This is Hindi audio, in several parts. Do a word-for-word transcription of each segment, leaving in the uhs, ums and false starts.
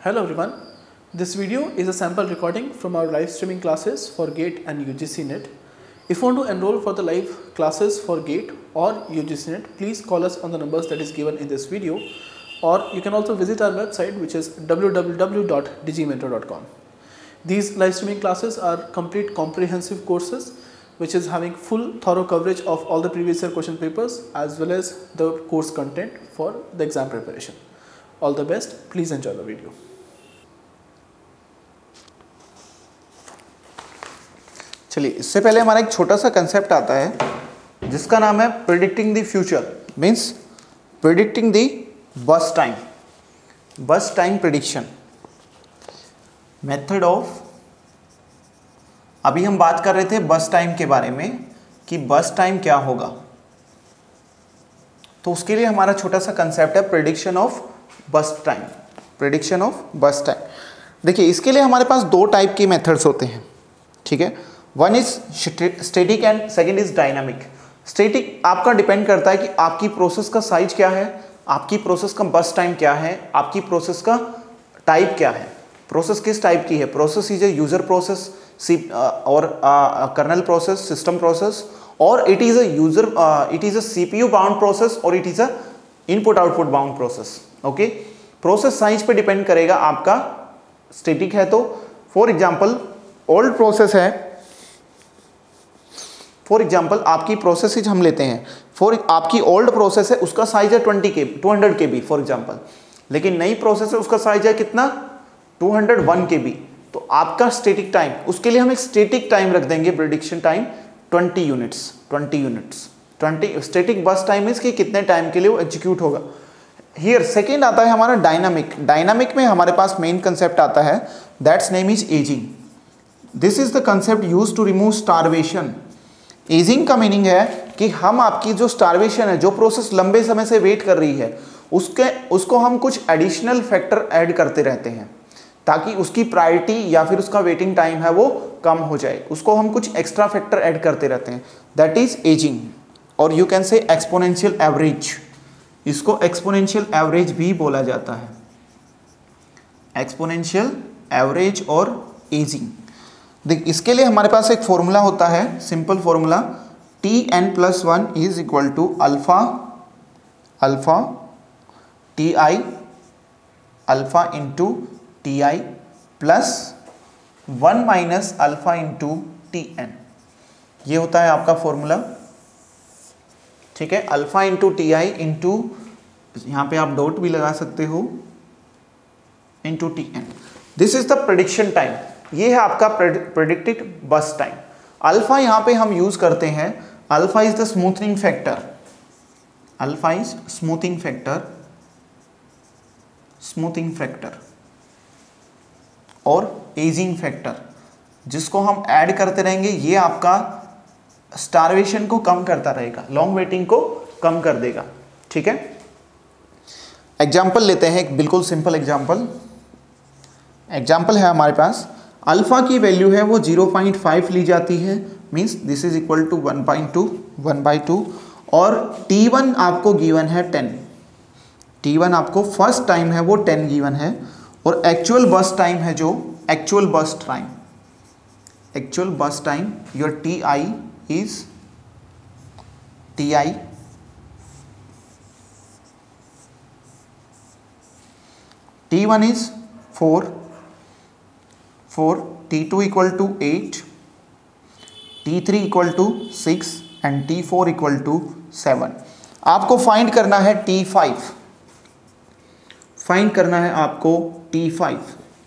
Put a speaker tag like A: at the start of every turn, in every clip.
A: Hello everyone, this video is a sample recording from our live streaming classes for GATE and U G C NET. If you want to enroll for the live classes for GATE or U G C NET, please call us on the numbers that is given in this video, or you can also visit our website, which is w w w dot digimentor dot com. These live streaming classes are complete comprehensive courses which is having full thorough coverage of all the previous year question papers as well as the course content for the exam preparation. All the best, please enjoy the video.
B: चलिए, इससे पहले हमारा एक छोटा सा कंसेप्ट आता है जिसका नाम है predicting the future, means predicting the burst time, burst time prediction method of. अभी हम बात कर रहे थे बस टाइम के बारे में कि बस टाइम क्या होगा, तो उसके लिए हमारा छोटा सा कंसेप्ट है prediction of burst time, prediction of burst time. देखिए, इसके लिए हमारे पास दो टाइप की मेथड्स होते हैं, ठीक है। One is static and second is dynamic. Static आपका डिपेंड करता है कि आपकी प्रोसेस का साइज क्या है, आपकी प्रोसेस का बस टाइम क्या है, आपकी प्रोसेस का टाइप क्या है, प्रोसेस किस टाइप की है। Process is a user process और कर्नल प्रोसेस, सिस्टम प्रोसेस, और it is a user it is a CPU bound process और it is a input output bound process. Okay, process size पे डिपेंड करेगा आपका। स्टैटिक है तो फॉर एग्जांपल ओल्ड प्रोसेस है, फॉर एग्जाम्पल आपकी प्रोसेस हम लेते हैं, फॉर आपकी ओल्ड प्रोसेस है उसका साइज है twenty K to hundred K B for example, लेकिन नई प्रोसेस है उसका साइज है कितना two hundred one K B. तो आपका स्टैटिक टाइम, उसके लिए हम एक स्टैटिक टाइम रख देंगे, prediction time twenty units, twenty units twenty static burst time है कि कितने टाइम के लिए वो एग्जीक्यूट होगा। हियर सेकेंड आता है हमारा डायनामिक। डायनामिक में हमारे पास मेन कंसेप्ट आता है, that's name is ageing. This is the concept use to remove starvation. Ageing का मीनिंग है कि हम आपकी जो स्टारवेशन है, जो प्रोसेस लंबे समय से वेट कर रही है, उसके उसको हम कुछ एडिशनल फैक्टर ऐड करते रहते हैं ताकि उसकी प्रायोरिटी या फिर उसका वेटिंग टाइम है वो कम हो जाए, उसको हम कुछ एक्स्ट्रा फैक्टर ऐड करते रहते हैं, दैट इज एजिंग। और you can say exponential average, इसको एक्सपोनेंशियल एवरेज भी बोला जाता है, एक्सपोनेंशियल एवरेज और एजिंग। देख, इसके लिए हमारे पास एक फॉर्मूला होता है, simple formula, T N plus one is equal to alpha alpha T I alpha into T I plus one minus alpha into T N. ये होता है आपका फॉर्मूला, ठीक है। Alpha into T I into, यहाँ पे आप डॉट भी लगा सकते हो, into T N. This is the prediction time. ये है आपका प्रेडिक्टेड बस टाइम। अल्फा यहाँ पे हम यूज करते हैं, alpha is the smoothening factor, alpha is smoothing factor, smoothing factor और एजिंग फैक्टर, जिसको हम ऐड करते रहेंगे। ये आपका स्टारवेशन को कम करता रहेगा, लॉन्ग वेटिंग को कम कर देगा, ठीक है। एग्जाम्पल लेते हैं, एक बिल्कुल सिंपल एग्जाम्पल एग्जाम्पल है हमारे पास। अल्फा की वैल्यू है वो ज़ीरो पॉइंट फाइव ली जाती है, means this is equal to one point two, one by two, और टी वन आपको गिवन है टेन। टी वन आपको फर्स्ट टाइम है वो टेन गिवन है, और एक्चुअल बस टाइम है जो actual burst time, actual burst time your T I is T I T one is four, four, T two equal to eight, T three equal to six and T four equal to seven. आपको फाइंड करना है टी फाइव, फाइंड करना है आपको T five,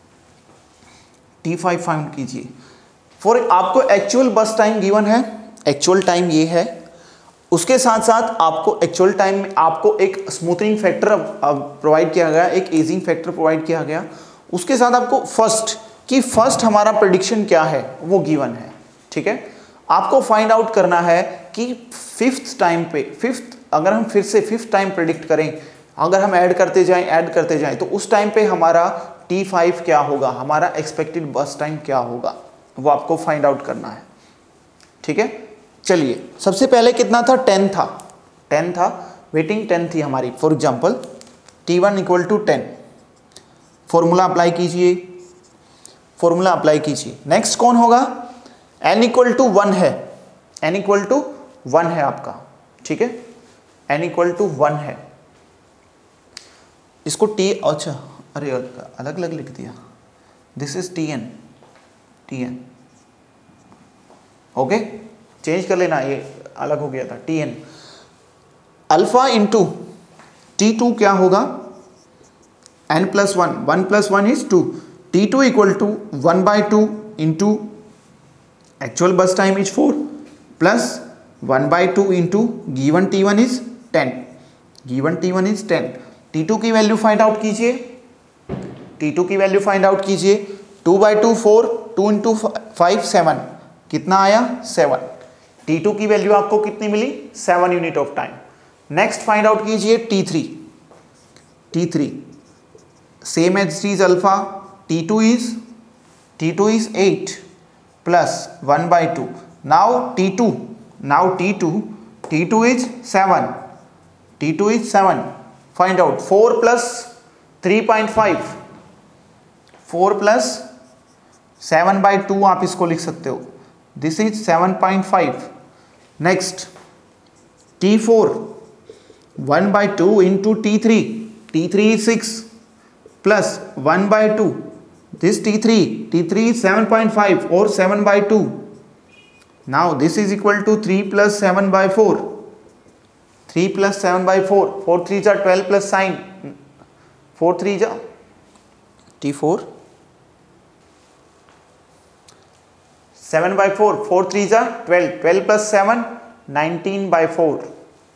B: T five find कीजिए। फॉर आपको एक्चुअल बस टाइम गिवन है, एक्चुअल टाइम ये है, उसके साथ साथ आपको एक्चुअल टाइम में आपको एक स्मूथनिंग फैक्टर प्रोवाइड किया गया, एक एजिंग फैक्टर प्रोवाइड किया गया, उसके साथ आपको फर्स्ट कि फर्स्ट हमारा प्रेडिक्शन क्या है वो गिवन है, ठीक है। आपको फाइंड आउट करना है कि फिफ्थ टाइम पे, फिफ्थ अगर हम फिर से फिफ्थ टाइम प्रेडिक्ट करें, अगर हम ऐड करते जाएं ऐड करते जाएं तो उस टाइम पे हमारा टी फाइव क्या होगा, हमारा एक्सपेक्टेड बस टाइम क्या होगा, वो आपको फाइंड आउट करना है, ठीक है। चलिए, सबसे पहले कितना था, टेन था, टेन था, वेटिंग टेन थी हमारी। For example T one equal to ten, formula apply कीजिए, फॉर्मूला अप्लाई कीजिए। नेक्स्ट कौन होगा, n इक्वल टू वन है, n इक्वल टू वन है आपका, ठीक है, n इक्वल टू वन है। इसको t, अच्छा अरे अलग अलग लिख दिया, this is T N, T N, okay, change कर लेना, ये अलग हो गया था, T N. Alpha into T two क्या होगा, n plus one, one plus one is two, T two equal to one by two into actual burst time is four plus one by two into given T one is ten, given T one is ten. T two की वैल्यू फाइंड आउट कीजिए, टी टू की वैल्यू फाइंड आउट कीजिए, two by two four, two into five seven, कितना आया सेवन। टी टू की वैल्यू आपको कितनी मिली, seven unit of time. Next find out कीजिए T three, T three same as is alpha, T two is T two is eight plus one by two, now T two, now T two, T two is seven, T two is seven, find out four plus three point five, four plus seven by two आप इसको लिख सकते हो, this is seven point five. Next T four, one by two into T three, T three is six plus one by two, this T three, T three is seven point five और seven by two, now this is equal to three plus seven by four, three plus seven by four, four three जा twelve plus sign, four three जा T four, seven by four, four three जा twelve, twelve plus seven nineteen by four,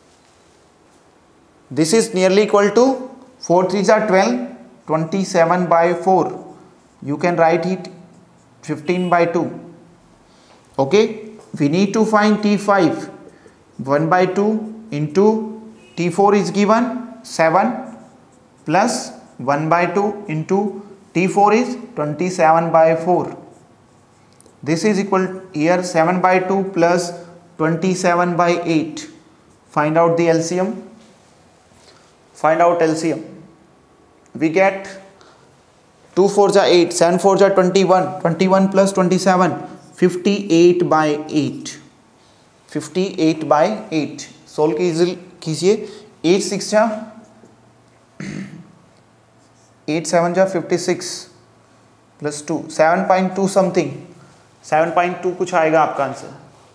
B: this is nearly equal to four three जा twelve, twenty seven by four, you can write it fifteen by two, okay। we need to find T five, one by two into T four is given seven plus one by two into T four is twenty-seven by four, this is equal here seven by two plus twenty-seven by eight, find out the L C M, find out L C M, we get two four जा एट, सेवन फोर जा twenty one, twenty one plus twenty seven, fifty eight by eight, fifty eight by eight, solve कीजिए, एट सिक्स जा एट, सेवन जा fifty six plus two, seven point two something, seven point two कुछ आएगा आपका answer,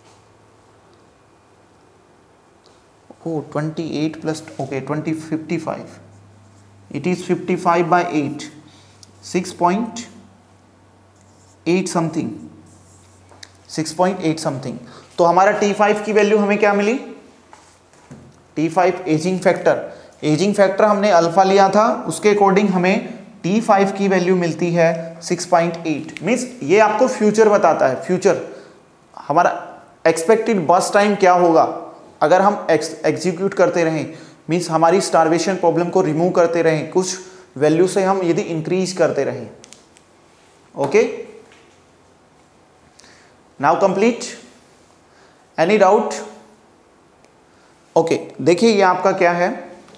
B: oh twenty eight plus okay twenty fifty five, it is fifty five by eight, six point eight something, six point eight something. तो हमारा टी फाइव की वैल्यू हमें क्या मिली, T five ageing factor, ageing factor हमने अल्फा लिया था, उसके अकॉर्डिंग हमें टी फाइव की वैल्यू मिलती है सिक्स पॉइंट एट, मीन्स ये आपको फ्यूचर बताता है, फ्यूचर हमारा एक्सपेक्टेड बस टाइम क्या होगा अगर हम एग्जीक्यूट करते रहें, मीन्स हमारी स्टारवेशन प्रॉब्लम को रिमूव करते रहें, कुछ वैल्यू से हम यदि इंक्रीज करते रहें, okay. Now complete, any doubt, okay. देखिए ये आपका क्या है,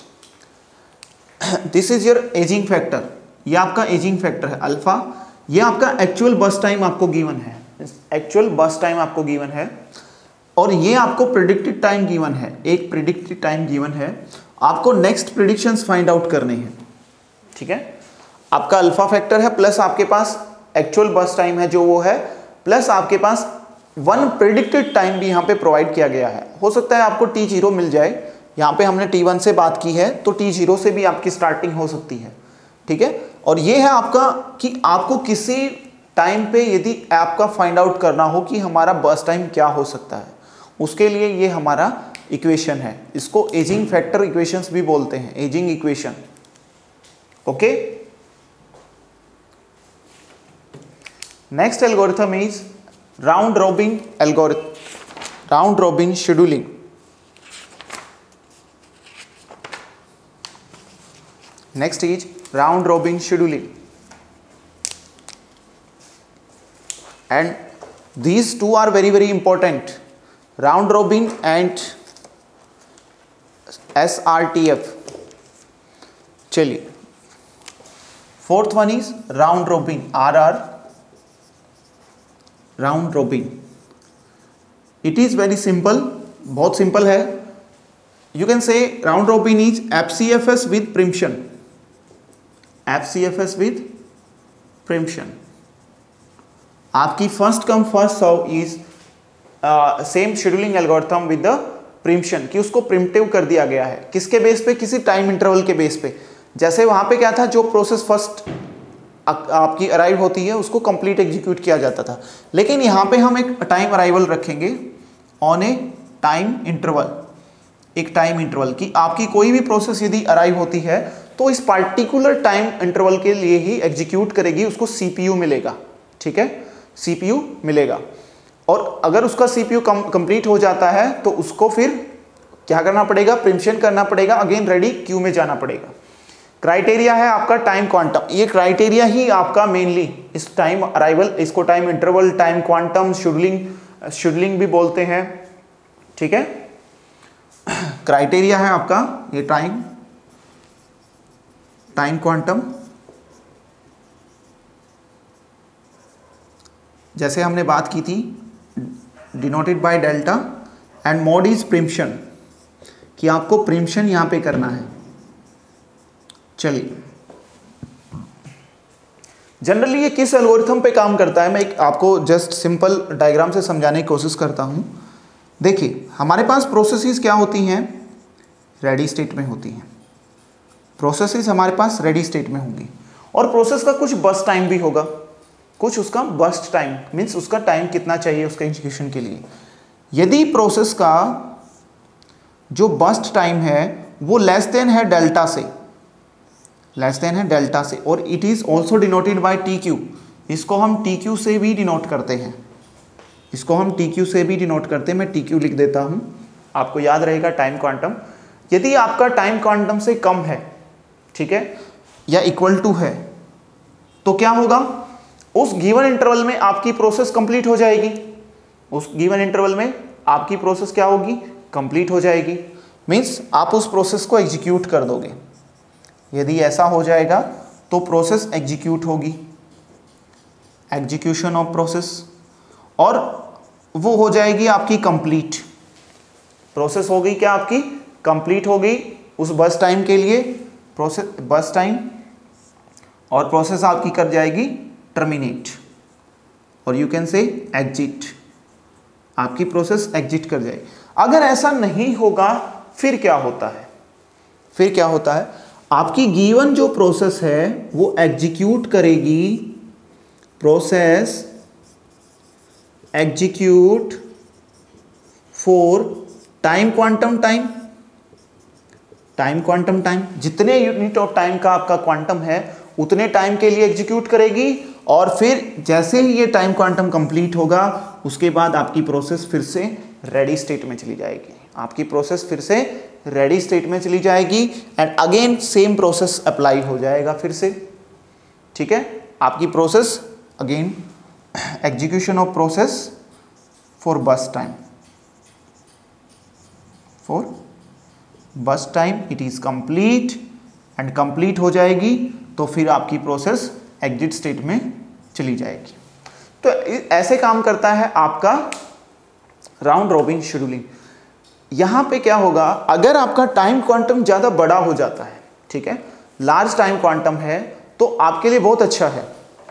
B: this is your ageing factor, ये आपका एजिंग फैक्टर है अल्फा, ये आपका एक्चुअल बस टाइम आपको गिवन है, एक्चुअल बस टाइम आपको गिवन है, और ये आपको प्रिडिक्टेड टाइम गिवन है, एक प्रिडिक्टेड टाइम गिवन है, आपको नेक्स्ट प्रिडिक्शंस फाइंड आउट करने हैं, ठीक है। आपका अल्फा फैक्टर है प्लस आपके पास एक्चुअल बस टाइम है जो वो है, प्लस आपके पास वन प्रेडिक्टेड टाइम भी यहाँ पे प्रोवाइड किया गया है। हो सकता है आपको टी जीरो मिल जाए, यहाँ पे हमने टी वन से बात की है तो टी जीरो से भी आपकी स्टार्टिंग हो सकती है, ठीक है। और ये है आपका कि आपको किसी टाइम पे यदि आपका फाइंड आउट करना हो कि हमारा बस टाइम क्या हो सकता है, उसके लिए ये हमारा इक्वेशन है, इसको एजिंग फैक्टर इक्वेशंस भी बोलते हैं, ageing equation, okay. Next algorithm is round robin algorithm, round robin scheduling. Next is round robin scheduling, and these two are very very important, round robin and S R T F। चलिए fourth one is round robin, R R round robin. It is very simple, बहुत सिंपल है. You can say round robin is F C F S with preemption, F C F S with preemption. आपकी first come first serve is same scheduling algorithm with the preemption, कि उसको प्रिम्प्टिव कर दिया गया है. किसके बेस पे? किसी टाइम इंटरवल के बेस पे. जैसे वहां पे क्या था, जो प्रोसेस फर्स्ट आपकी अराइव होती है उसको कंप्लीट एग्जीक्यूट किया जाता था. लेकिन यहाँ पे हम एक टाइम अराइवल रखेंगे ऑन ए टाइम इंटरवल, एक टाइम इंटरवल की आपकी कोई भी प्रोसेस यदि अराइव होती है तो इस पार्टिकुलर टाइम इंटरवल के लिए ही एग्जीक्यूट करेगी, उसको सीपीयू मिलेगा. ठीक है, सीपीयू मिलेगा. और अगर उसका सीपीयू कंप्लीट हो जाता है तो उसको फिर क्या करना पड़ेगा? प्रिम्पशन करना पड़ेगा, अगेन रेडी क्यू में जाना पड़ेगा. क्राइटेरिया है आपका टाइम क्वांटम. ये क्राइटेरिया ही आपका मेनली इस टाइम अराइवल, इसको time interval, time quantum, scheduling scheduling भी बोलते हैं. ठीक है, क्राइटेरिया है आपका ये टाइम टाइम क्वांटम. जैसे हमने बात की थी denoted by delta, and mode is preemption, कि आपको प्रिम्पशन यहां पे करना है. चलिए, जनरली ये किस एल्गोरिथम पे काम करता है, मैं एक आपको जस्ट सिंपल डायग्राम से समझाने की कोशिश करता हूं. देखिए, हमारे पास प्रोसेसेस क्या होती हैं? रेडी स्टेट में होती हैं. प्रोसेसेस हमारे पास रेडी स्टेट में होंगी, और प्रोसेस का कुछ बस्ट टाइम भी होगा, कुछ उसका बस्ट टाइम मीन्स उसका टाइम कितना चाहिए उसका एग्जीक्यूशन के लिए. यदि प्रोसेस का जो बस्ट टाइम है वो लेस देन है डेल्टा से, लेस देन है डेल्टा से, और it is also denoted by T Q. इसको हम टी क्यू से भी डिनोट करते हैं, इसको हम टी क्यू से भी डिनोट करते हैं. मैं टी क्यू लिख देता हूं, आपको याद रहेगा टाइम क्वांटम. यदि आपका टाइम क्वांटम से कम है, ठीक है, या इक्वल टू है, तो क्या होगा? उस गिवन इंटरवल में आपकी प्रोसेस कंप्लीट हो जाएगी. उस गिवन इंटरवल में आपकी प्रोसेस क्या होगी? कंप्लीट हो जाएगी. मींस आप उस प्रोसेस को एग्जीक्यूट कर दोगे. यदि ऐसा हो जाएगा तो प्रोसेस एग्जीक्यूट होगी, एग्जीक्यूशन ऑफ प्रोसेस, और वो हो जाएगी आपकी कंप्लीट. प्रोसेस हो गई क्या आपकी? कंप्लीट हो गई उस बस टाइम के लिए, प्रोसेस बस टाइम, और प्रोसेस आपकी कर जाएगी टर्मिनेट, और यू कैन से एग्जिट. आपकी प्रोसेस एग्जिट कर जाएगी. अगर ऐसा नहीं होगा फिर क्या होता है? फिर क्या होता है? आपकी गिवन जो प्रोसेस है वो एग्जीक्यूट करेगी, process execute for time quantum time, time quantum time, जितने यूनिट ऑफ टाइम का आपका क्वांटम है उतने टाइम के लिए एग्जीक्यूट करेगी. और फिर जैसे ही ये टाइम क्वांटम कंप्लीट होगा उसके बाद आपकी प्रोसेस फिर से रेडी स्टेट में चली जाएगी. आपकी प्रोसेस फिर से रेडी स्टेट में चली जाएगी, and again same process apply हो जाएगा फिर से. ठीक है, आपकी process again execution of process for burst time, for burst time it is complete, and complete हो जाएगी तो फिर आपकी प्रोसेस एग्जिट स्टेट में चली जाएगी. तो ऐसे काम करता है आपका राउंड रॉबिन शेड्यूलिंग. यहां पे क्या होगा? अगर आपका टाइम क्वांटम ज्यादा बड़ा हो जाता है, ठीक है, लार्ज टाइम क्वांटम है, तो आपके लिए बहुत अच्छा है.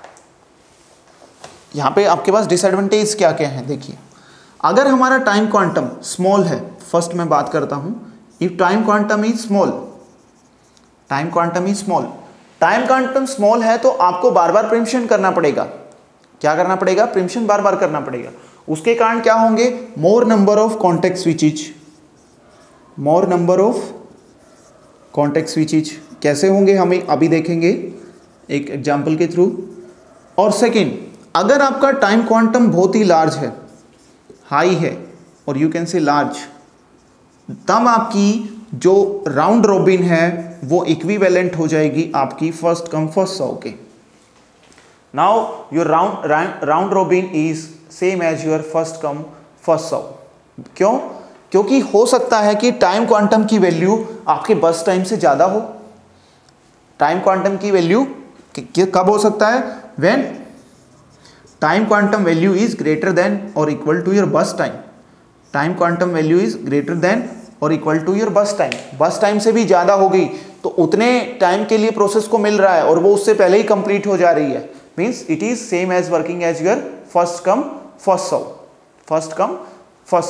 B: यहां पे आपके पास डिसएडवांटेज क्या क्या है? देखिए, अगर हमारा टाइम क्वांटम स्मॉल है, फर्स्ट मैं बात करता हूं, if time quantum is small, time quantum is small, time quantum small है तो आपको बार बार प्रिम्पशन करना पड़ेगा. क्या करना पड़ेगा? प्रिम्पशन बार बार करना पड़ेगा. उसके कारण क्या होंगे? More number of context switches, more number of context switches. कैसे होंगे हमें अभी देखेंगे एक एग्जांपल के थ्रू. और सेकेंड, अगर आपका टाइम क्वांटम बहुत ही लार्ज है, हाई है, और यू कैन से लार्ज, तब आपकी जो राउंड रॉबिन है वो इक्विवेलेंट हो जाएगी आपकी फर्स्ट कम फर्स्ट सर्व के. Now your round round robin is same as your first come first serve. क्यों? क्योंकि हो सकता है कि टाइम क्वांटम की वैल्यू आपके बस टाइम से ज़्यादा हो, टाइम क्वांटम की वैल्यू कब हो सकता है? When time quantum value is greater than और equal to your burst time. Time quantum value is greater than और equal to your burst time. Burst time से भी ज़्यादा हो गई तो उतने टाइम के लिए प्रोसेस को मिल रहा है और वो उससे पहले ही कंप्लीट हो जा रही है, means it is same as working as your first come first serve, first come first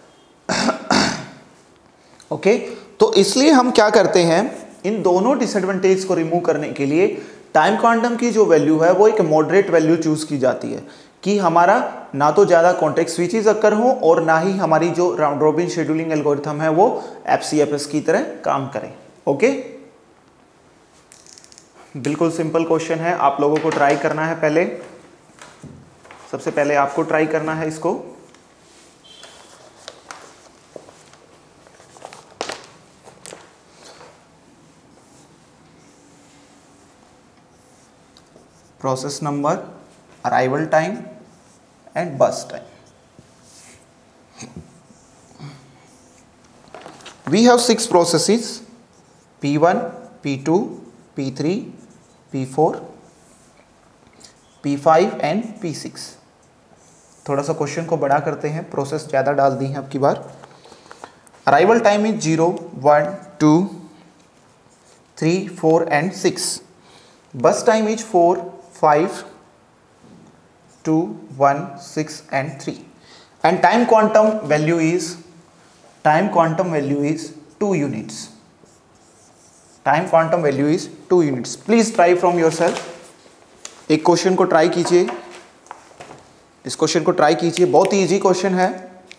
B: serve. Okay, तो इसलिए हम क्या करते हैं, इन दोनों डिसएडवांटेज को रिमूव करने के लिए टाइम क्वांटम की जो वैल्यू है वो एक मॉडरेट वैल्यू चूज की जाती है कि हमारा ना तो ज़्यादा कॉन्टेक्स्ट स्विचेस अक्कर हो और ना ही हमारी जो राउंड रॉबिन शेड्यूलिंग एल्गोरिथम है वो एफ सी एफ एस की तरह काम करे। ओके, बिल्कुल सिंपल क्वेश्चन है, आप लोगों को ट्राई करना है। पहले सबसे पहले आपको ट्राई करना है इसको। Process number, arrival time and burst time. We have six processes P one, P two, P three, P four, P five and P six। थोड़ा सा क्वेश्चन को बड़ा करते हैं, प्रोसेस ज़्यादा डाल दी हैं अब की बार। Arrival time is zero, one, two, three, four and six. Burst time is four, five, two, one, six and three. And time quantum value is time quantum value is two units. Time quantum value is two units. Please try from yourself. एक क्वेश्चन को ट्राई कीजिए, इस क्वेश्चन को ट्राई कीजिए, बहुत ही इजी क्वेश्चन है।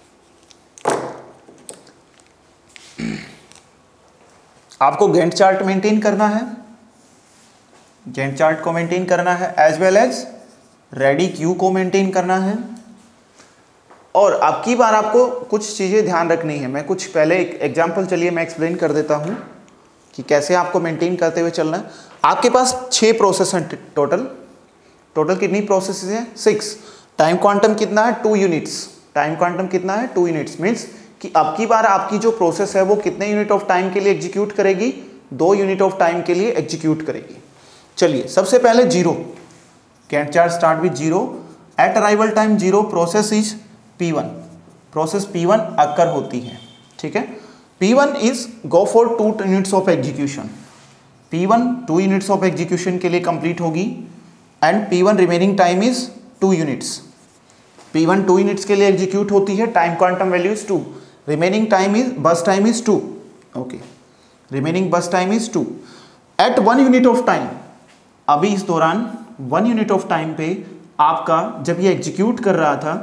B: आपको गैंट चार्ट मेंटेन करना है, गैंट चार्ट को मेंटेन करना है, as well as ready queue को मेंटेन करना है। और अब की बार आपको कुछ चीज़ें ध्यान रखनी है। मैं कुछ पहले एक एग्जाम्पल, चलिए मैं एक्सप्लेन कर देता हूँ कि कैसे आपको मेंटेन करते हुए चलना है। आपके पास छः प्रोसेस हैं टोटल। टोटल कितनी प्रोसेसेस हैं? सिक्स। टाइम क्वांटम कितना है? To units. टाइम क्वांटम कितना है? Two units. मीन्स कि अब की बार आपकी जो प्रोसेस है वो कितने यूनिट ऑफ टाइम के लिए एग्जीक्यूट करेगी? दो यूनिट ऑफ टाइम के लिए एग्जीक्यूट करेगी। चलिए सबसे पहले zero, Gantt chart start with zero. At arrival time zero process is P one. प्रोसेस P वन अक्कर होती है, ठीक है। P one is go for two units of execution. P one two units of execution के लिए कंप्लीट होगी and P one remaining time is two units. P one two units के लिए एग्जीक्यूट होती है, time quantum value is two, remaining time is बस time is two. Okay, remaining burst time is two. At one unit of time, अभी इस दौरान वन यूनिट ऑफ टाइम पे आपका जब ये एग्जीक्यूट कर रहा था,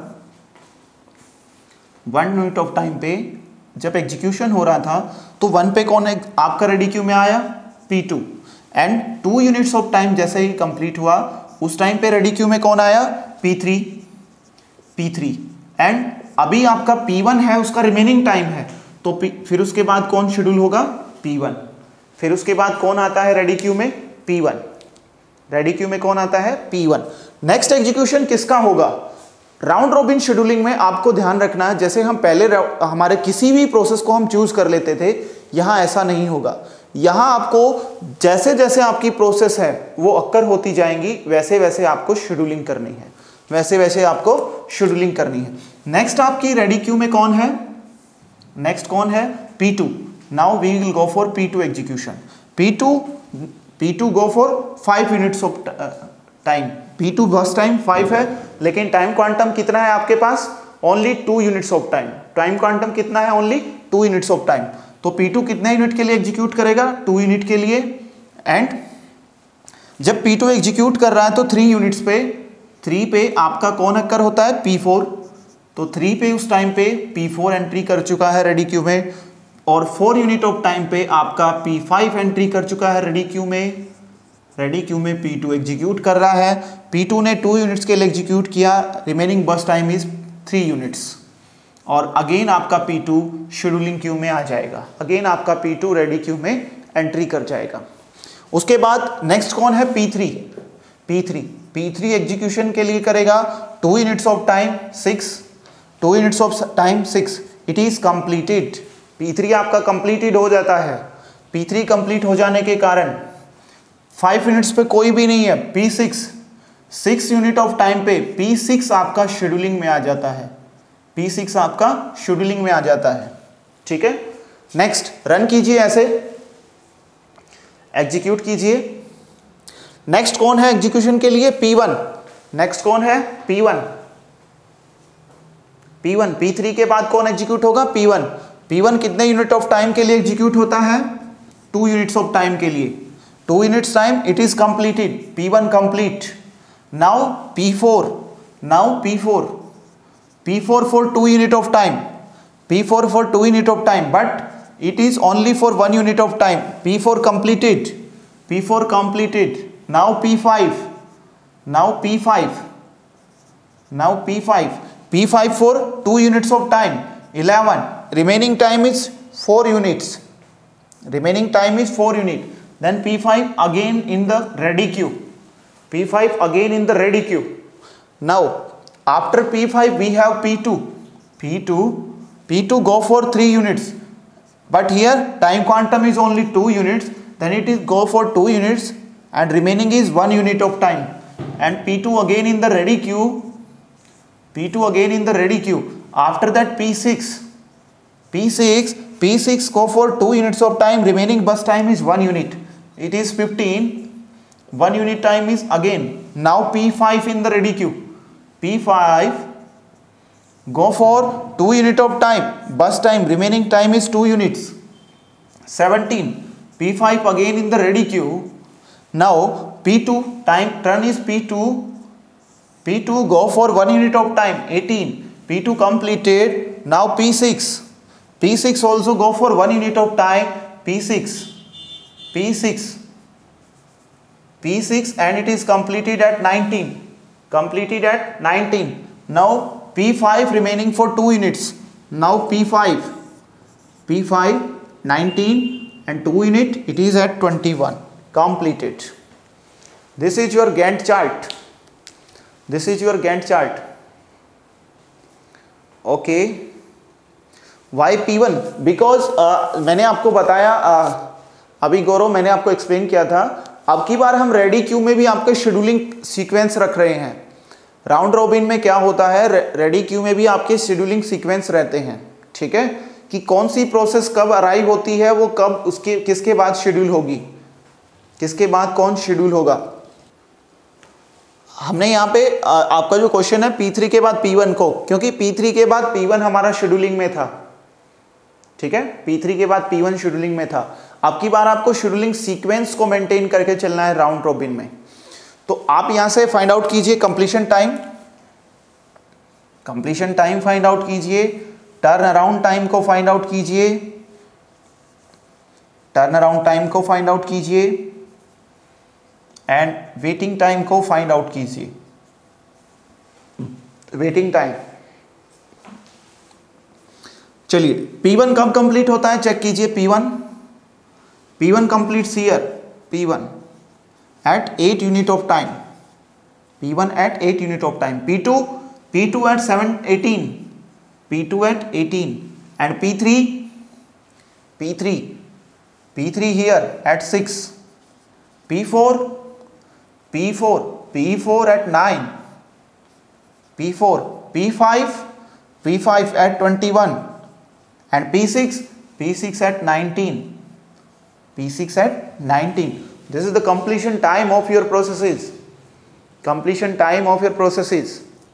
B: वन यूनिट ऑफ टाइम पे जब एग्जीक्यूशन हो रहा था तो वन पे कौन है आपका रेडी क्यू में आया? P two. And two units of time जैसे ही कंप्लीट हुआ उस टाइम पे रेडी क्यू में कौन आया? P three. P three. And अभी आपका P वन है, उसका रिमेनिंग टाइम है, तो P, फिर उसके बाद कौन शेड्यूल होगा? P one. फिर उसके बाद कौन आता है रेडी क्यू में? P one. रेडी क्यू में कौन आता है? P one. नेक्स्ट एग्जीक्यूशन किसका होगा? राउंड रॉबिन शेड्यूलिंग में आपको ध्यान रखना है, जैसे हम पहले हमारे किसी भी प्रोसेस को हम चूज कर लेते थे, यहाँ ऐसा नहीं होगा। यहाँ आपको जैसे जैसे आपकी प्रोसेस है वो अक्कर होती जाएंगी, वैसे वैसे आपको शेड्यूलिंग करनी है, वैसे वैसे आपको शेड्यूलिंग करनी है। नेक्स्ट आपकी रेडी क्यू में कौन है? नेक्स्ट कौन है? P two. Now we will go for P two execution. P two P two go for five units of time. P two burst time five है, लेकिन टाइम क्वांटम कितना है आपके पास? Only two units of time. Time quantum कितना है? Only two units of time. तो P टू कितने यूनिट के लिए एग्जीक्यूट करेगा? टू यूनिट के लिए। एंड जब P टू एग्जीक्यूट कर रहा है तो थ्री यूनिट्स पे, थ्री पे आपका कौन अक्कर होता है? P four. तो थ्री पे उस टाइम पे P फोर एंट्री कर चुका है रेडी क्यू में, और फोर यूनिट ऑफ टाइम पे आपका P फाइव एंट्री कर चुका है रेडी क्यू में। रेडी क्यू में P टू एग्जीक्यूट कर रहा है, P टू ने टू यूनिट्स के लिए एग्जीक्यूट किया, remaining burst time is three units. और अगेन आपका P टू शेड्यूलिंग क्यू में आ जाएगा, अगेन आपका P टू रेडी क्यू में एंट्री कर जाएगा। उसके बाद नेक्स्ट कौन है? P three. P three P three execution के लिए करेगा two units of time six, two units of time six, it is completed. P three आपका कंप्लीटेड हो जाता है। P थ्री कंप्लीट हो जाने के कारण फाइव यूनिट्स पे कोई भी नहीं है। P six, six unit of time पे पी सिक्स आपका शेड्यूलिंग में आ जाता है, पी सिक्स आपका शेड्यूलिंग में आ जाता है। ठीक है, नेक्स्ट रन कीजिए, ऐसे एग्जीक्यूट कीजिए। नेक्स्ट कौन है एग्जीक्यूशन के लिए? P one. नेक्स्ट कौन है? P one. P one, P three के बाद कौन एग्जीक्यूट होगा? P one. पी वन कितने यूनिट ऑफ टाइम के लिए एग्जीक्यूट होता है? टू यूनिट्स ऑफ टाइम के लिए। Two units time it is completed, P one complete. Now P four, now P four, P four for two unit of time, P four for two unit of time, but it is only for one unit of time. P four completed, P four completed. Now P five, now P five, now P five, P five for two units of time, eleven. Remaining time is four units, remaining time is four unit. Then P five again in the ready queue, P five again in the ready queue. Now after P five we have P two, P two, P two go for three units. But here time quantum is only two units, then it is go for two units and remaining is one unit of time. And P two again in the ready queue, P two again in the ready queue. After that P six, P six, P six go for two units of time, remaining bus time is one unit. It is fifteen, one unit time is again. Now P five in the ready queue, P five go for two unit of time, bus time, remaining time is two units, seventeen. P five again in the ready queue. Now P two time turn is P two, P two go for one unit of time, eighteen. P two completed. Now P six, P six also go for one unit of time, P six, P six, P six and it is completed at nineteen, completed at nineteen. Now P five remaining for two units. Now P five, P five, nineteen and two unit, it is at twenty-one, completed. This is your Gantt chart. This is your Gantt chart. Okay. Why P one? Because uh, मैंने आपको बताया, uh, अभी गौरव मैंने आपको एक्सप्लेन किया था, अब की बार हम रेडी क्यू में भी आपके शेड्यूलिंग सीक्वेंस रख रहे हैं। राउंड रॉबिन में क्या होता है, रेडी क्यू में भी आपके शेड्यूलिंग सीक्वेंस रहते हैं। ठीक है, कि कौन सी प्रोसेस कब अराइव होती है, वो कब उसके किसके बाद शेड्यूल होगी, किसके बाद कौन शेड्यूल होगा। हमने यहाँ पे आ, आपका जो क्वेश्चन है पी थ्री के बाद पी वन को, क्योंकि पी थ्री के बाद पी वन हमारा शेड्यूलिंग में था। ठीक है, पी थ्री के बाद पी वन शेड्यूलिंग में था। अब की बार आपको शेड्यूलिंग सीक्वेंस को मेंटेन करके चलना है राउंड रॉबिन में। तो आप यहां से फाइंड आउट कीजिए completion time, completion time find out कीजिए, टर्न अराउंड टाइम को फाइंड आउट कीजिए, टर्न अराउंड टाइम को फाइंड आउट कीजिए एंड वेटिंग टाइम को फाइंड आउट कीजिए। वेटिंग टाइम, चलिए P वन कब कंप्लीट होता है चेक कीजिए। P one, P one completes here, P one at eight unit of time, P one at eight unit of time, P two, P two at seven, eighteen, P two at eighteen and P three, P three, P three here at six, P four, P four, P four at nine, P four, P five, P five at twenty-one and P six, P six at nineteen, P six at nineteen. This is the completion time of your processes. Completion time of your processes.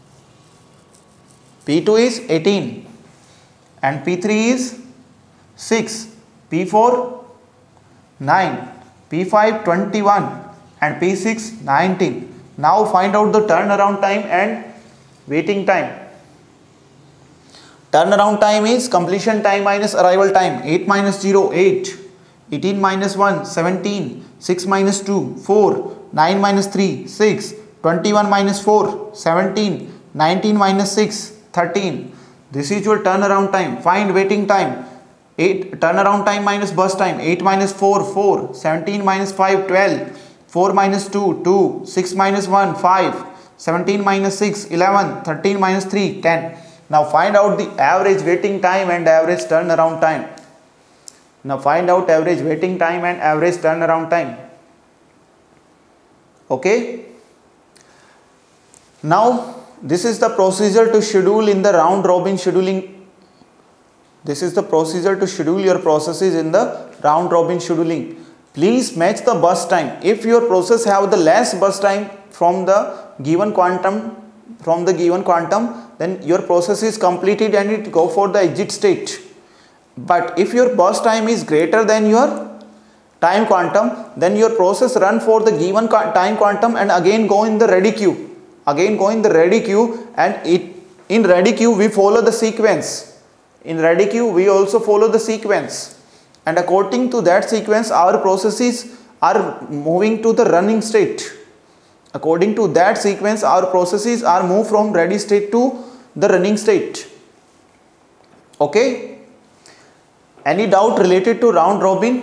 B: P two is eighteen and P three is six, P four nine, P five twenty-one and P six nineteen. Now find out the turnaround time and waiting time. Turnaround time is completion time minus arrival time. eight minus zero, eight. eighteen minus one, seventeen. six minus two, four. nine minus three, six. twenty-one minus four, seventeen. nineteen minus six, thirteen. This is your turnaround time. Find waiting time. eight. Turnaround time minus bus time. eight minus four, four. seventeen minus five, twelve. four minus two, two. six minus one, five. seventeen minus six, eleven. thirteen minus three, ten. Now find out the average waiting time and average turnaround time. Now find out average waiting time and average turnaround time. Okay, now this is the procedure to schedule in the round robin scheduling. This is the procedure to schedule your processes in the round robin scheduling. Please match the burst time. If your process have the less burst time from the given quantum, from the given quantum, then your process is completed and it go for the exit state. But if your burst time is greater than your time quantum, then your process run for the given time quantum and again go in the ready queue. Again go in the ready queue, and it in ready queue we follow the sequence. In ready queue we also follow the sequence, and according to that sequence our processes are moving to the running state. According to that sequence our processes are moved from ready state to the running state. Okay, any doubt related to round robin?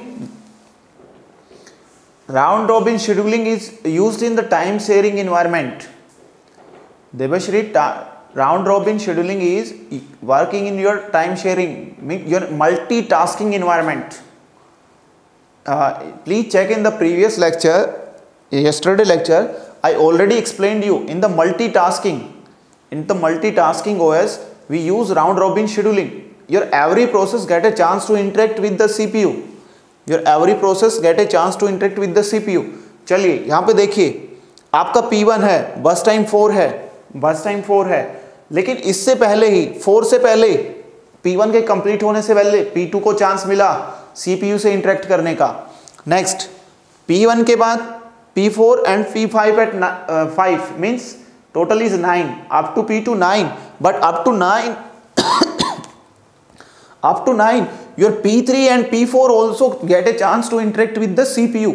B: Round robin scheduling is used in the time sharing environment. Debashri, round robin scheduling is working in your time sharing, your multitasking environment. Uh, please check in the previous lecture, yesterday lecture, I already explained you in the multitasking. In the multitasking O S, we use round robin scheduling. Your every process get a chance to interact with the C P U. Your every process get a chance to interact with the C P U. चलिए यहाँ पे देखिए, आपका P वन है, बस टाइम फोर है, बस टाइम फोर है, लेकिन इससे पहले ही फोर से पहले P वन के कंप्लीट होने से पहले P टू को चांस मिला C P U से इंटरेक्ट करने का. नेक्स्ट P वन के बाद P four and P five at uh, five means total is nine up to P two nine, but up to nine up to nine your P three and P four also get a chance to interact with the C P U.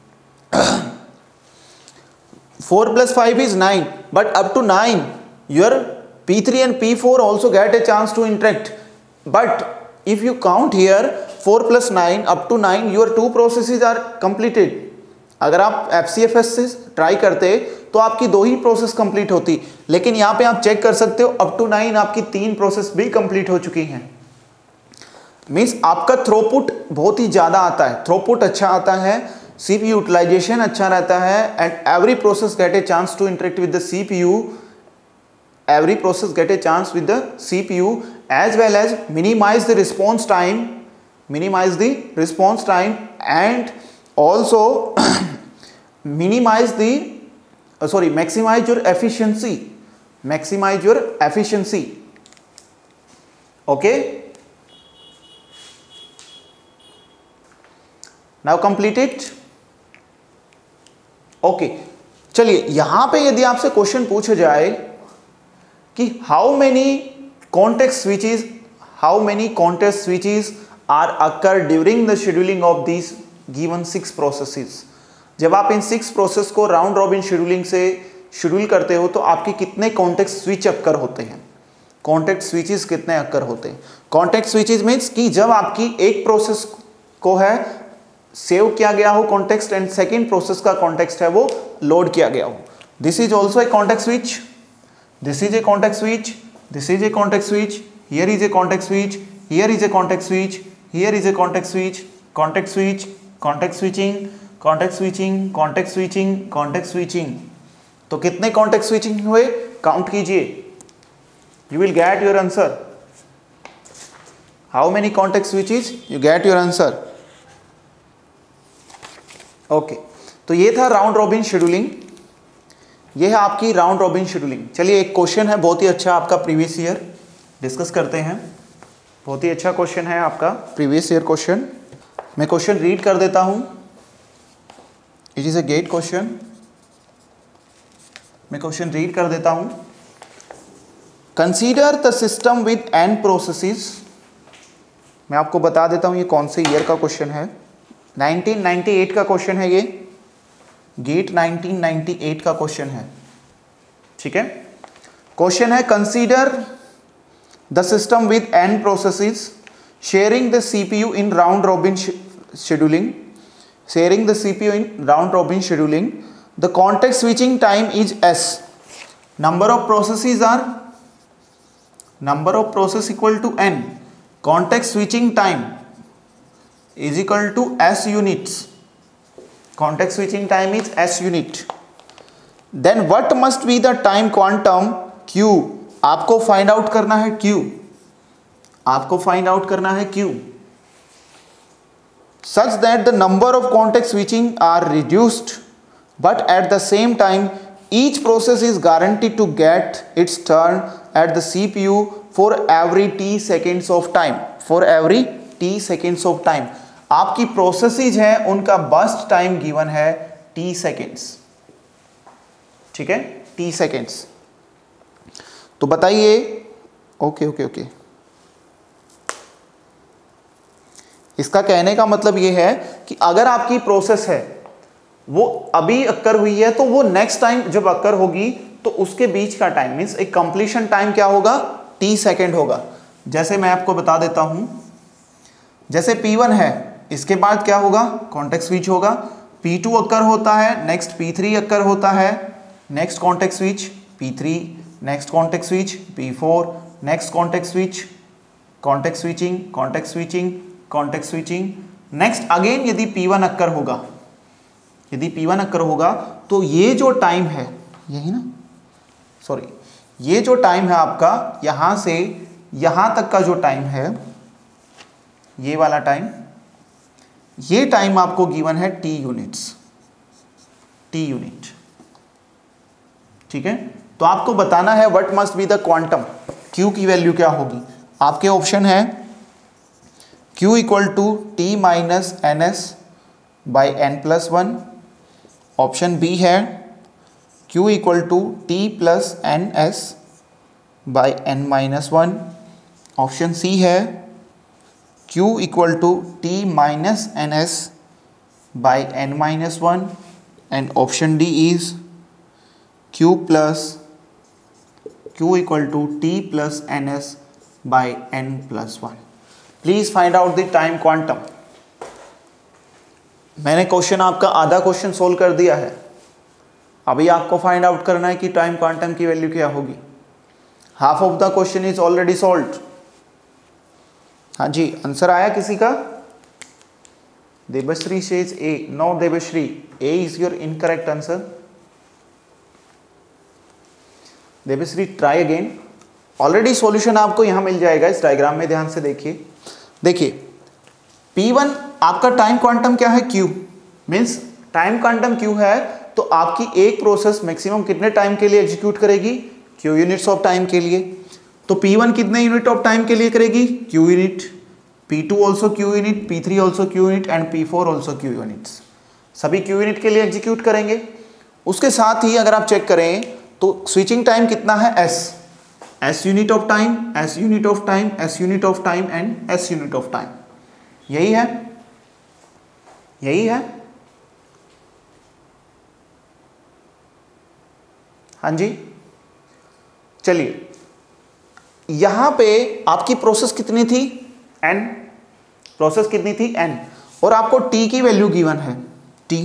B: four plus five is nine, but up to nine your P three and P four also get a chance to interact. But if you count here four plus nine up to nine, your two processes are completed. अगर आप F C F S से ट्राई करते तो आपकी दो ही प्रोसेस कंप्लीट होती, लेकिन यहाँ पे आप चेक कर सकते हो अप टू नाइन आपकी तीन प्रोसेस भी कंप्लीट हो चुकी हैं. मीन्स आपका थ्रोपुट बहुत ही ज़्यादा आता है, थ्रोपुट अच्छा आता है, सीपीयू यूटिलाइजेशन अच्छा रहता है, and every process get a chance to interact with the CPU, every process get a chance with the CPU, as well as minimize the response time, minimize the response time, and also minimize the sorry maximize your efficiency, maximize your efficiency. Okay, now completed. Okay, चलिए यहां पे यदि आपसे क्वेश्चन पूछा जाए कि how many context switches, how many context switches are occur during the scheduling of this given six processes. जब आप इन सिक्स प्रोसेस को राउंड रॉबिन शेड्यूलिंग से शेड्यूल करते हो तो आपके कितने कॉन्टेक्स्ट स्विच अकर होते हैं, कॉन्टेक्स्ट स्विचेस कितने अकर होते हैं. कॉन्टेक्स्ट स्विचेस मीन्स कि जब आपकी एक प्रोसेस को है सेव किया गया हो कॉन्टेक्स्ट एंड सेकेंड प्रोसेस का कॉन्टेक्स्ट है वो लोड किया गया हो. This is also a context switch, this is a context switch, this is a context switch, here is a context switch, here is a context switch, here is a context switch, context switch, context switching, context switching, context switching, context switching. तो कितने कॉन्टेक्स्ट स्विचिंग हुए काउंट कीजिए, you will get your answer. How many context switches, you get your answer. Okay, तो ये था राउंड रॉबिन शेड्यूलिंग, ये है आपकी राउंड रॉबिन शेड्यूलिंग. चलिए एक क्वेश्चन है बहुत ही अच्छा आपका प्रीवियस ईयर, डिस्कस करते हैं. बहुत ही अच्छा क्वेश्चन है आपका प्रीवियस ईयर क्वेश्चन. मैं क्वेश्चन रीड कर देता हूं. It is a GATE question. मैं क्वेश्चन रीड कर देता हूं. Consider the system with N processes. मैं आपको बता देता हूं ये कौन से ईयर का क्वेश्चन है. नाइनटीन नाइंटी एट का क्वेश्चन है ये, गेट नाइनटीन नाइंटी एट का क्वेश्चन है. ठीक है, क्वेश्चन है consider the system with N processes sharing the CPU in round robin scheduling, sharing the CPU in round robin scheduling. The context switching time is S. Number of processes are, number of process equal to N. Context switching time is equal to S units. Context switching time is S unit. Then what must be the time quantum Q, आपको फाइंड आउट करना है क्यू, आपको फाइंड आउट करना है Q, such that the number of context switching are reduced, but at the same time each process is guaranteed to get its turn at the C P U for every t seconds of time, for every t seconds of time. आपकी प्रोसेसेज है उनका बर्स्ट टाइम गिवन है t सेकेंड्स, ठीक है, t सेकेंड्स। तो बताइए, ओके ओके ओके इसका कहने का मतलब ये है कि अगर आपकी प्रोसेस है वो अभी अक्कर हुई है तो वो नेक्स्ट टाइम जब अक्कर होगी तो उसके बीच का टाइम मींस एक कंप्लीशन टाइम क्या होगा, टी सेकेंड होगा। जैसे मैं आपको बता देता हूं, जैसे पी वन है, इसके बाद क्या होगा, कॉन्टेक्स्ट स्विच होगा, पी टू अक्कर होता है, नेक्स्ट पी थ्री अक्कर होता है, next context switch P three, next context switch P four, next context switch, context switching, context switching, context switching, next again यदि पी वन अक्कर होगा, यदि पी वन अक्कर होगा तो ये जो टाइम है, यही ना, सॉरी, ये जो टाइम है आपका यहां से यहां तक का जो टाइम है, ये वाला टाइम, ये टाइम आपको गिवन है टी यूनिट्स, टी यूनिट, ठीक है। तो आपको बताना है what must be the quantum, Q की वैल्यू क्या होगी। आपके ऑप्शन है Q equal to T minus N S by N plus one, option B है Q equal to T plus N S by N minus one, option C है Q equal to T minus N S by N minus one, and option D is Q plus Q equal to T plus N S by N plus one. Please find out the time quantum. मैंने क्वेश्चन आपका आधा क्वेश्चन सोल्व कर दिया है, अभी आपको फाइंड आउट करना है कि टाइम क्वांटम की वैल्यू क्या होगी। Half of the question is already solved. हाँ जी, आंसर आया किसी का? Devashree says A, no Devashree, A is your incorrect answer. Devashree try again. Already solution आपको यहां मिल जाएगा, इस डायग्राम में ध्यान से देखिए। देखिए P वन आपका टाइम क्वांटम क्या है, Q, means time quantum Q है तो आपकी एक प्रोसेस मैक्सिमम कितने टाइम के लिए एग्जीक्यूट करेगी, Q यूनिट्स ऑफ टाइम के लिए। तो P वन कितने यूनिट ऑफ टाइम के लिए करेगी, Q unit, P two also Q unit, P three also Q unit and P four also Q units, सभी Q यूनिट के लिए एग्जीक्यूट करेंगे। उसके साथ ही अगर आप चेक करें तो स्विचिंग टाइम कितना है, S, S unit of time, S unit of time, S unit of time and S unit of time, यही है, यही है। हाँ जी, चलिए यहां पे आपकी प्रोसेस कितनी थी, N, प्रोसेस कितनी थी N, और आपको T की वैल्यू गिवन है, T,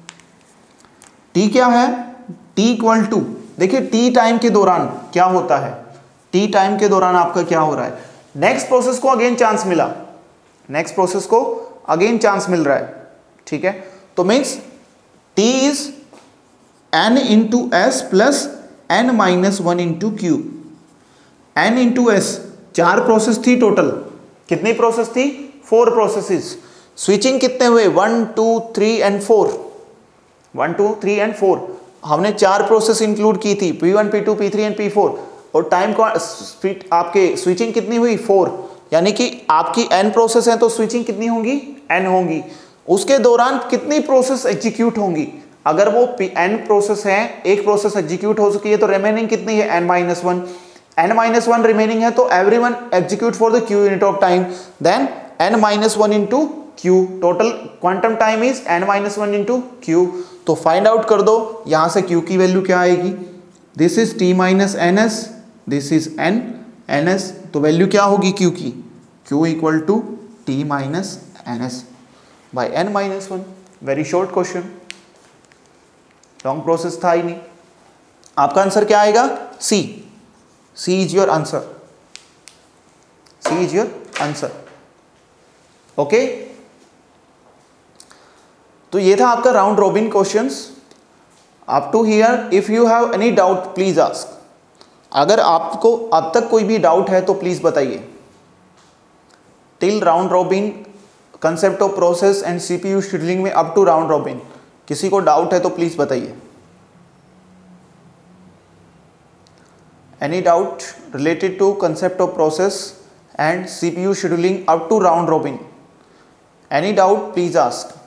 B: T क्या है, T इक्वल टू, देखिए T टाइम के दौरान क्या होता है, टी टाइम के दौरान आपका क्या हो रहा है, नेक्स्ट प्रोसेस को अगेन चांस मिला, नेक्स्ट प्रोसेस को अगेन चांस मिल रहा है, ठीक है। तो means T is N into S plus N minus one into Q, N into S, चार प्रोसेस थी टोटल, कितनी प्रोसेस थी, फोर प्रोसेसेस। स्विचिंग कितने हुए, one two three and four, one two three and four, हमने चार प्रोसेस इंक्लूड की थी, P one, P two, P three and P four, और टाइम को आपके स्विचिंग कितनी हुई, फोर, यानी कि आपकी एन प्रोसेस है तो स्विचिंग कितनी होंगी, एन होंगी। उसके दौरान कितनी प्रोसेस एग्जीक्यूट होंगी, अगर वो एन प्रोसेस है, एक प्रोसेस एग्जीक्यूट हो चुकी है तो रिमेनिंग कितनी है, N minus one, N minus one remaining है तो every one execute for the Q unit of time, then N minus one into Q, total quantum time is N minus one into Q. तो फाइंड आउट कर दो यहां से क्यू की वैल्यू क्या आएगी, this is T minus N S, this is N N S, तो वैल्यू क्या होगी क्यू की, Q equal to T minus N S by N minus one. Very short question, long process था ही नहीं। आपका आंसर क्या आएगा, C, C is your answer, C is your answer, okay. तो ये था आपका round robin questions. Up to here if you have any doubt please ask. अगर आपको अब तक कोई भी डाउट है तो प्लीज बताइए। Till round robin, concept of process and CPU scheduling में अप टू राउंड रॉबिन किसी को डाउट है तो प्लीज बताइए। Any doubt related to concept of process and CPU scheduling up to round robin? Any doubt please ask.